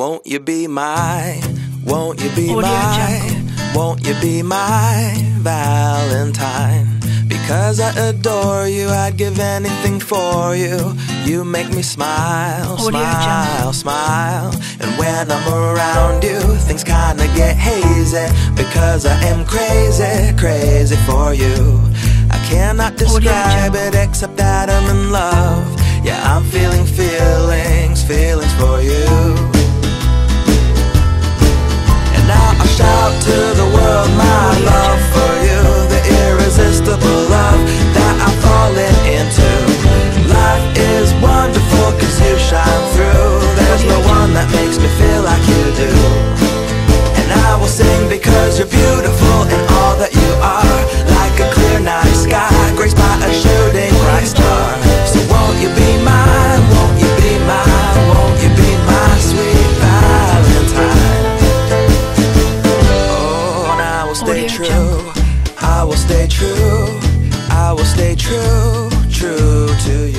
Won't you be my, won't you be Audio my, Jungle. won't you be my Valentine? Because I adore you, I'd give anything for you. You make me smile, Audio smile, Jungle. smile. And when I'm around you, things kinda get hazy. Because I am crazy, crazy for you. I cannot describe it except that I'm in love. Yeah, I'm feeling feelings, feelings for you. And now I shout to the world my love for you, the irresistible love that I'm falling into. Life is wonderful cause you shine through. There's no one that makes me feel like you do. And I will sing because you're beautiful and all that you are. Like a clear night sky, graced by a shooting bright star. So won't you be mine, won't you be mine, won't you be my sweet Valentine? Oh, and I will stay Audio true, Jungle. I will stay true, I will stay true, true to you.